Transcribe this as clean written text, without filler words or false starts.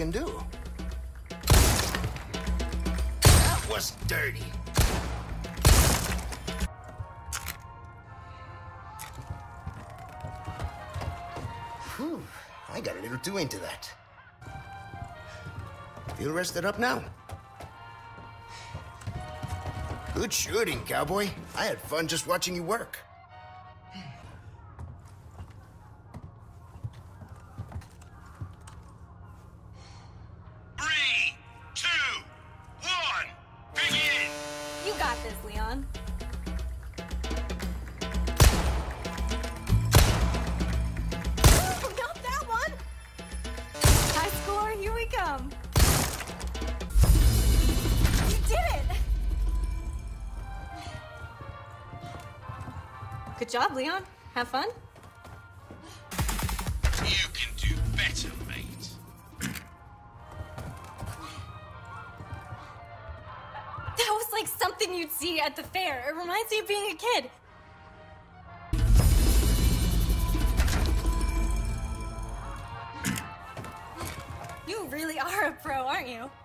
can do. That was dirty. Whew, I got a little too into that. Feel rested up now? Good shooting, cowboy. I had fun just watching you work. Good job, Leon. Have fun? You can do better, mate. That was like something you'd see at the fair. It reminds me of being a kid. You really are a pro, aren't you?